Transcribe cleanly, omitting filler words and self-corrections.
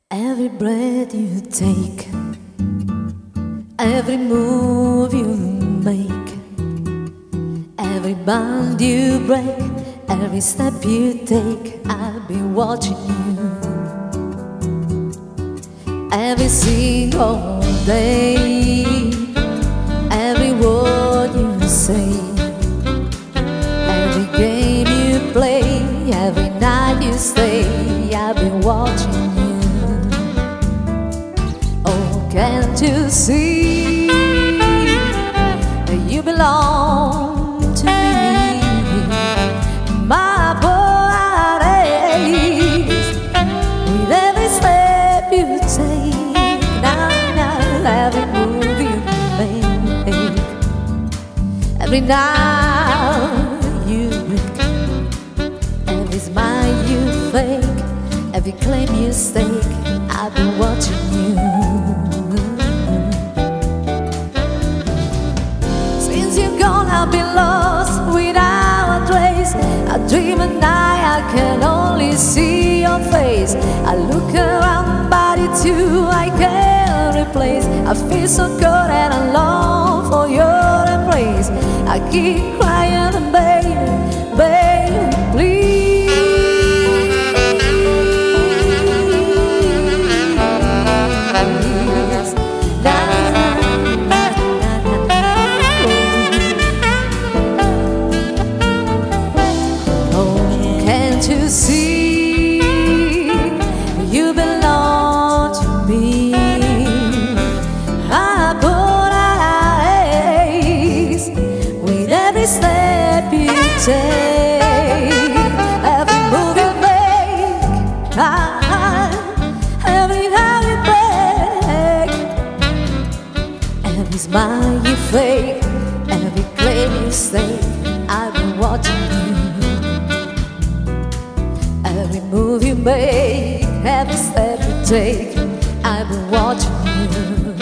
Every breath you take, every move you make, every bond you break, every step you take, I'll be watching you. Every single day, every word you say, every game you play, every night you stay, I'll be watching you. Can't you see that you belong to me? My body, with every step you take, now every move you make, every night you wake, every smile you fake, every claim you stake, I've been watching you. I've been lost without a trace. I dream at night, I can only see your face. I look around, body too, I can't replace. I feel so cold and I long for your embrace. I keep crying and baby, baby, please. To see you belong to me, I put eyes with every step you take, every move you make, every how you break, every smile you fake, every claim you stake, I've been watching you. Every move you make, every step you take, I've been watching you.